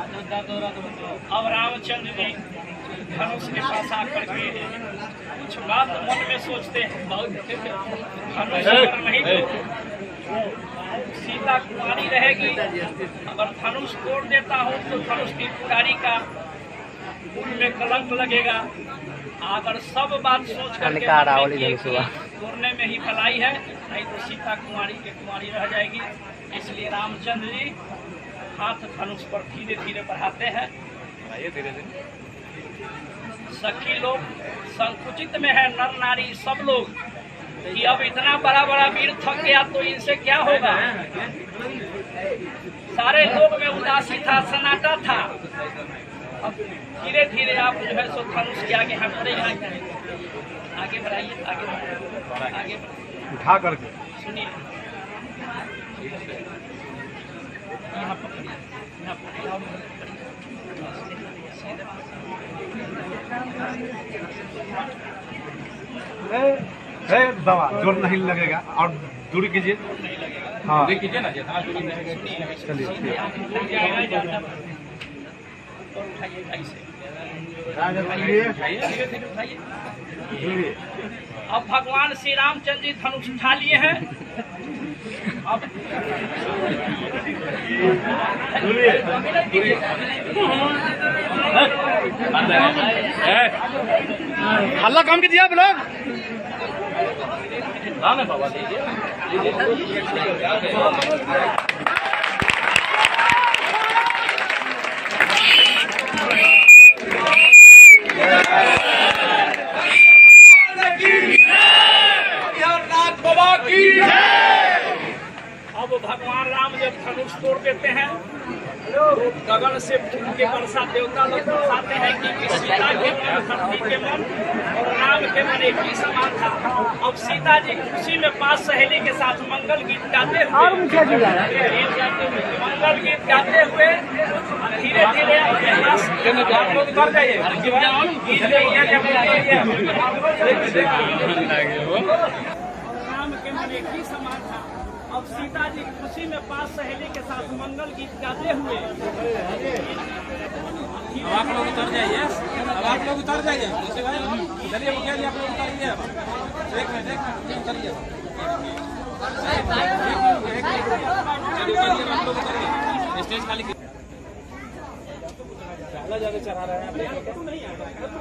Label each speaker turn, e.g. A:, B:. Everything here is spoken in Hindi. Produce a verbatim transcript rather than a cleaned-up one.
A: अब रामचंद्र जी धनुष के पास आकर के कुछ बात मन में सोचते हैं, धनुष अगर नहीं तो सीता कुमारी रहेगी, अगर धनुष तोड़ देता हूँ तो धनुष की कुमारी का कुल में कलंक लगेगा। अगर सब बात सोच करके तोड़ने में ही भलाई है, नहीं तो सीता कुमारी के कुमारी रह जाएगी। इसलिए रामचंद्र जी हाथ धनुष पर धीरे धीरे बढ़ाते हैं। धीरे धीरे सखी लोग संकुचित में है, नर नारी सब लोग, कि अब इतना बड़ा बड़ा वीर थक गया तो इनसे क्या होगा। सारे लोग में उदासी था, सन्नाटा था। अब धीरे धीरे आप जो है सो धनुष के आगे हटते हैं, आगे बढ़ाइए, आगे बढ़ाइए, आगे
B: उठा करके
A: सुनिए, यहाँ पकड़िए, यहाँ पकड़िए,
B: है दवा जोर नहीं लगेगा और दूरी कीजिए। हाँ
C: कीजिए ना,
B: चलिए
A: अब भगवान श्री रामचंद्र जी धनुष उठा लिए हैं। अब
B: हल्ला काम कीजिए आप लोग।
C: बाबा
A: अब भगवान राम जब धनुष तोड़ देते हैं तो गगन से फूल के वर्षा देवता लोग बताते हैं कि सीता के मन, धरती के मन और राम के मन एक ही समान था। अब सीता जी खुशी में पांच सहेली के साथ मंगल गीत गाते हुए मंगल गीत गाते हुए धीरे धीरे राम के मन एक ही समान था। अब सीता जी खुशी में पांच सहेली के साथ मंगल गीत गाते हुए,
C: अब आप लोग उतर जाइए, अब आप लोग उतर जाइए, चलिए मुखिया जी आप लोग उतरिए, एक मिनट एक मिनट उतरिए, स्टेज खाली ज्यादा चढ़ा रहे हैं।